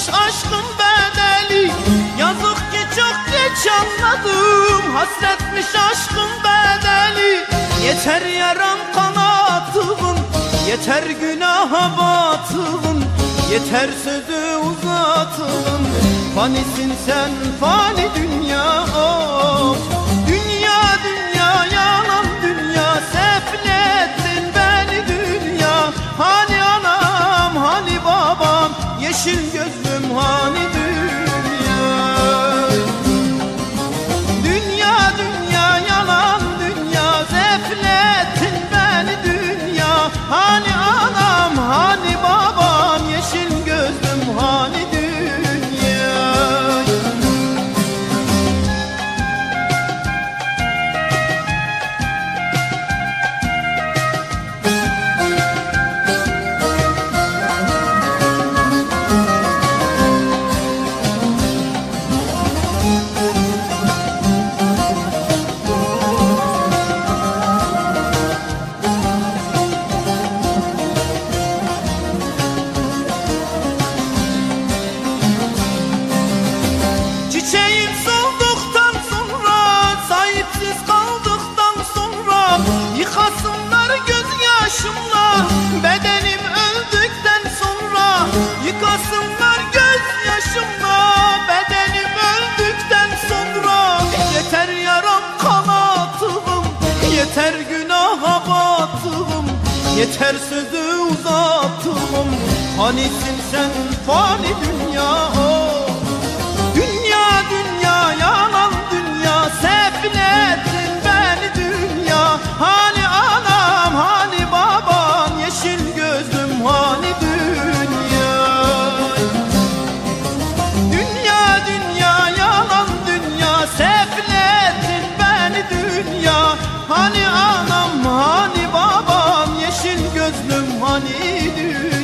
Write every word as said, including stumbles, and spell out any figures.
aşkın bedeli. Yazık ki çok geç anladım, hasretmiş aşkın bedeli. Yeter yaran kanatımın, yeter günaha batılın, yeter sözü uzatılın. Fanisin sen fani dünya, of. Dünya dünya yalan dünya, seflettin beni dünya. Hani anam hani babam, yeşil gözlüm hani dünya. Dünya dünya yalan dünya, seflettin beni dünya. Hani anam hani babam, yeşil gözlüm hani dünya. Çiçeğim solduktan sonra, sahipsiz kaldıktan sonra, yıkasınlar gözyaşımla bedenim öldükten sonra. Yıkasınlar gözyaşımla bedenim öldükten sonra. Yeter yaram kanatım, yeter günaha batılım, yeter sözü uzattım. Hanisin sen fani dünya, oh. Dünya dünya yalan dünya, seflettin beni dünya. Hani anam hani babam, yeşil gözlüm hani dünya. Dünya dünya yalan dünya, seflettin beni dünya. Hani anam hani babam, yeşil gözlüm hani dünya.